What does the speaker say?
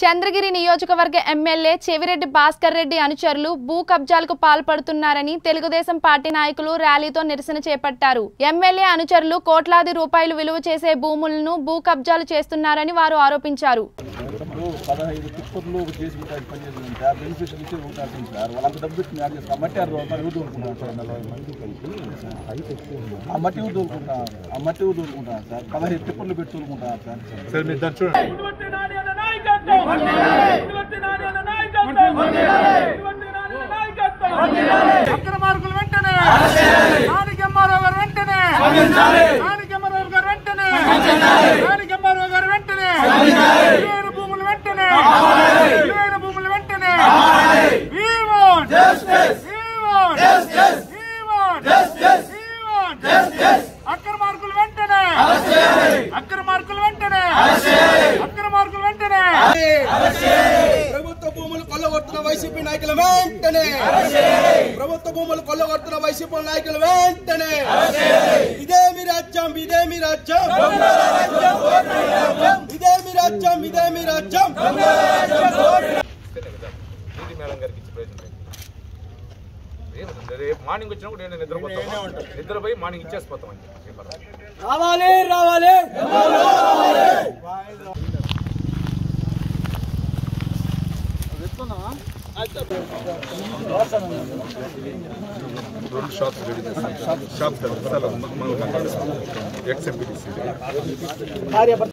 చంద్రగిరి నియోజకవర్గ ఎమ్మెల్యే చెవిరెడ్డి భాస్కర్ రెడ్డి అనుచరులు భూ కబ్జాలకు పాల్పడుతున్నారని తెలుగుదేశం పార్టీ నాయకులు ర్యాలీతో నిరసన చేపట్టారు. ఎమ్మెల్యే అనుచరులు కోట్లాది రూపాయలు విలువ చేసే భూములను భూ కబ్జాలు చేస్తున్నారని వారు ఆరోపించారు. అక్రమార్కులు వెంటనే భూములు వెంటనే ప్రభుత్వ భూములు కొల్లగొడుతున్న వైసీపీ నాయకులు వెంటనే ఇదేమి రాజ్యం రేపు మార్నింగ్ వచ్చినప్పుడు నేను నిద్రపోయి మార్నింగ్ ఇచ్చేసిపోతామని రావాలి రెండు షాప్స్